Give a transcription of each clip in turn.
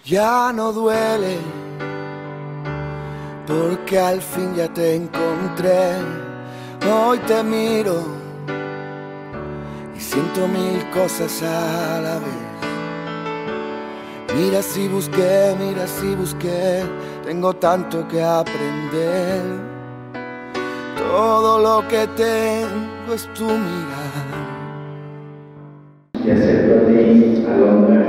Ya no duele, porque al fin ya te encontré. Hoy te miro y siento mil cosas a la vez. Mira si busqué, tengo tanto que aprender. Todo lo que tengo es tu mirada. Te acepto a ti, Alondra,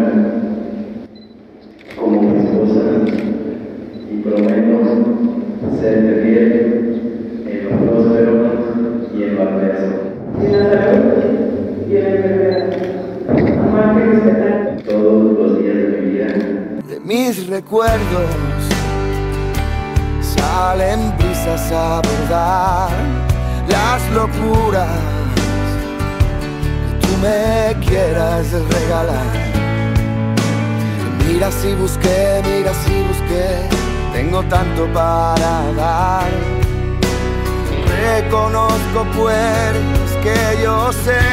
como mi esposa, y prometo serte fiel en lo próspero y en lo adverso. En la salud y en la enfermedad. Amarte y respetar. Todos los días de mi vida. De mis recuerdos salen brisas a bordar las locuras que tú me quieras regalar. Mira si busqué, tengo tanto para dar. Reconozco puertas que yo sé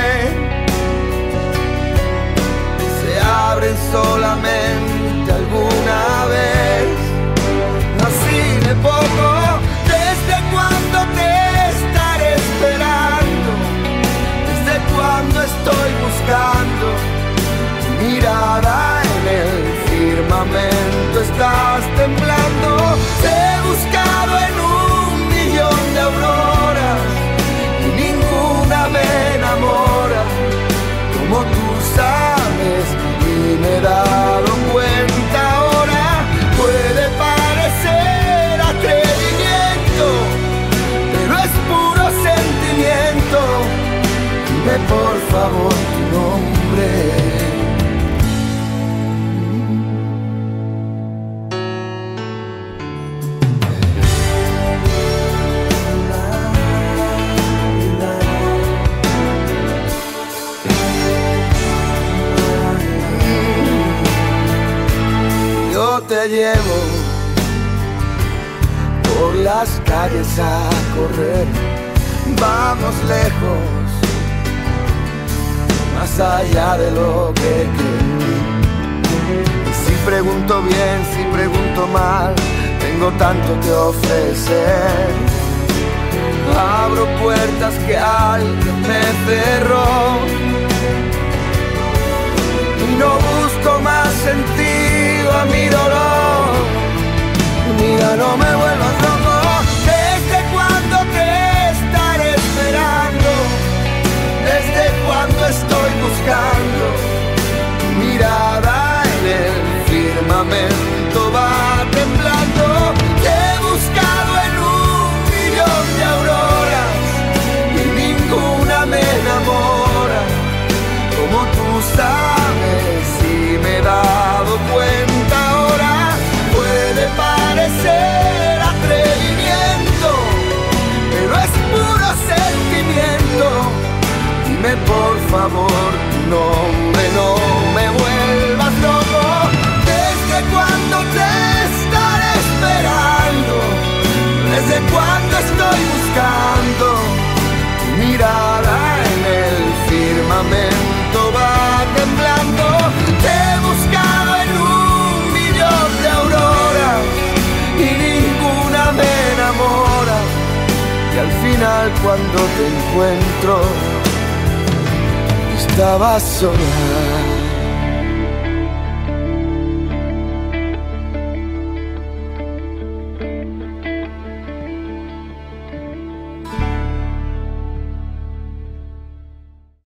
se abren solamente alguna vez. Así de poco, ¿desde cuándo te estaré esperando? ¿Desde cuándo estoy buscando tu mirada en el firmamento? Estás temblando. Te he buscado en 1.000.000 de auroras y ninguna me enamora como tú sabes, y me he dado cuenta ahora. Puede parecer atrevimiento, pero es puro sentimiento. Dime por favor tu nombre. Te llevo por las calles a correr, vamos lejos, más allá de lo que creo. Y si pregunto bien, si pregunto mal, tengo tanto que ofrecer. Abro puertas que alguien me cerró y no busco más sentido a mi dolor. Mira, no me vuelvas loco. ¿Desde cuándo te estaré esperando? ¿Desde cuándo estoy buscando tu mirada en el firmamento? Va temblando. Te he buscado en 1.000.000 de auroras y ninguna me enamora como tú sabes, y me he dado cuenta ahora. Puede parecer atrevimiento, pero es puro sentimiento. Dime por favor tu nombre, no me vuelvas loco. ¿Desde cuándo te estaré esperando? ¿Desde cuándo estoy buscando tu mirada en el firmamento? Va temblando. Te he buscado en 1.000.000 de auroras y ninguna me enamora. Y al final cuando te encuentro, estabas sola.